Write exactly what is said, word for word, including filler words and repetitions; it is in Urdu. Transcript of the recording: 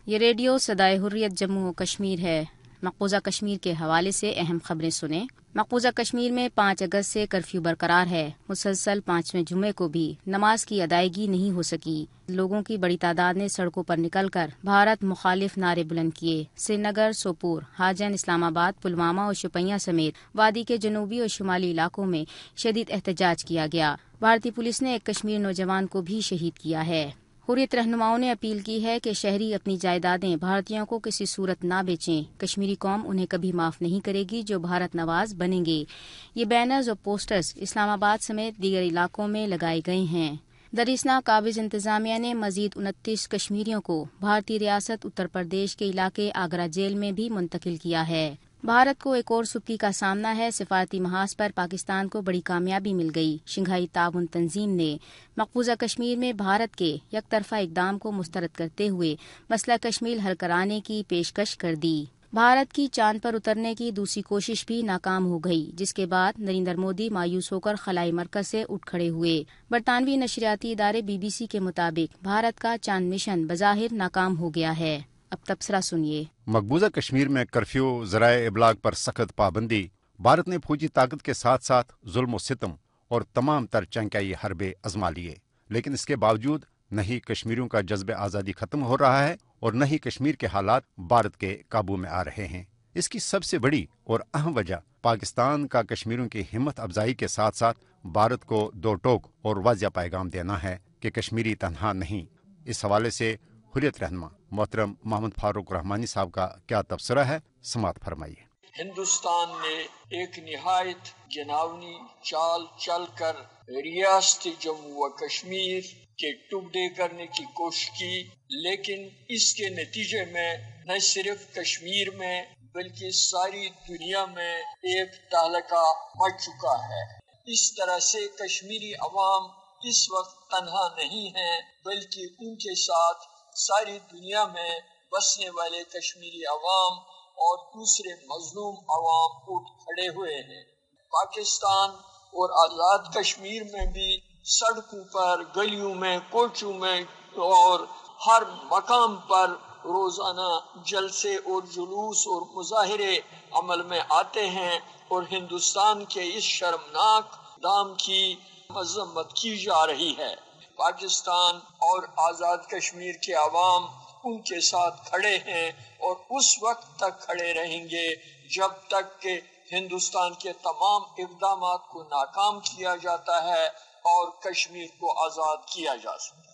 یہ ریڈیو سدائے حریت جموں و کشمیر ہے۔ مقبوضہ کشمیر کے حوالے سے اہم خبریں سنیں۔ مقبوضہ کشمیر میں پانچ اگست سے کرفیو برقرار ہے۔ مسلسل پانچویں جمعے کو بھی نماز کی ادائیگی نہیں ہو سکی۔ لوگوں کی بڑی تعداد نے سڑکوں پر نکل کر بھارت مخالف نعرے بلند کیے۔ سری نگر، سوپور، حاجن، اسلام آباد، پلوامہ اور شوپیاں سمیت وادی کے جنوبی اور شمالی علاقوں میں شدید احتجاج کیا گیا۔ بھارتی پولیس نے ایک کشمیر نوجوان کو بھی شہید کیا ہے۔ حریت رہنماؤں نے اپیل کی ہے کہ شہری اپنی جائیدادیں بھارتیوں کو کسی صورت نہ بیچیں۔ کشمیری قوم انہیں کبھی معاف نہیں کرے گی جو بھارت نواز بنیں گے۔ یہ بینرز اور پوسٹرز اسلام آباد سمیت دیگر علاقوں میں لگائے گئے ہیں۔ دریسنا قابض انتظامیہ نے مزید انتیس کشمیریوں کو بھارتی ریاست اتر پردیش کے علاقے آگرہ جیل میں بھی منتقل کیا ہے۔ بھارت کو ایک اور سبکی کا سامنا ہے۔ سفارتی محاذ پر پاکستان کو بڑی کامیابی مل گئی۔ شنگھائی تعاون تنظیم نے مقبوضہ کشمیر میں بھارت کے یک طرفہ اقدام کو مسترد کرتے ہوئے مسئلہ کشمیر حل کرانے کی پیشکش کر دی۔ بھارت کی چاند پر اترنے کی دوسری کوشش بھی ناکام ہو گئی، جس کے بعد نریندر مودی مایوس ہو کر خلائی مرکز سے اٹھ کھڑے ہوئے۔ برطانوی نشریاتی ادارے بی بی سی کے مطابق بھارت کا چاند مشن بظاہر ناکام ہو گیا ہے۔ اب تبصرہ سنیے۔ مقبوضہ کشمیر میں کرفیو، ذرائع ابلاغ پر سخت پابندی، بھارت نے فوجی طاقت کے ساتھ ساتھ ظلم و ستم اور تمام تر چنکائی حربے آزما لیے، لیکن اس کے باوجود نہ ہی کشمیریوں کا جذب آزادی ختم ہو رہا ہے اور نہ ہی کشمیر کے حالات بھارت کے قابو میں آ رہے ہیں۔ اس کی سب سے بڑی اور اہم وجہ پاکستان کا کشمیریوں کی ہمت افزائی کے ساتھ ساتھ بھارت کو دو ٹوک اور واضح پیغام دینا ہے کہ کشمیری تنہا نہیں۔ اس حوالے سے حریت رہنما محترم محمد فاروق رحمانی صاحب کا کیا تبصرہ ہے، سماعت فرمائیے۔ ہندوستان نے ایک نہایت گھناؤنی چال چل کر ریاست جموں و کشمیر کے ٹکڑے کرنے کی کوشش کی، لیکن اس کے نتیجے میں نہ صرف کشمیر میں بلکہ ساری دنیا میں ایک تہلکہ مچ چکا ہے۔ اس طرح سے کشمیری عوام اس وقت تنہا نہیں ہیں، بلکہ ان کے ساتھ ساری دنیا میں بسنے والے کشمیری عوام اور دوسرے مظلوم عوام اٹھ کھڑے ہوئے ہیں۔ پاکستان اور آزاد کشمیر میں بھی سڑکوں پر، گلیوں میں، کوچوں میں اور ہر مقام پر روزانہ جلسے اور جلوس اور مظاہرے عمل میں آتے ہیں اور ہندوستان کے اس شرمناک اقدام کی مذمت کی جا رہی ہے۔ پاکستان اور آزاد کشمیر کے عوام ان کے ساتھ کھڑے ہیں اور اس وقت تک کھڑے رہیں گے جب تک کہ ہندوستان کے تمام اقدامات کو ناکام کیا جاتا ہے اور کشمیر کو آزاد کیا جا سکتا ہے۔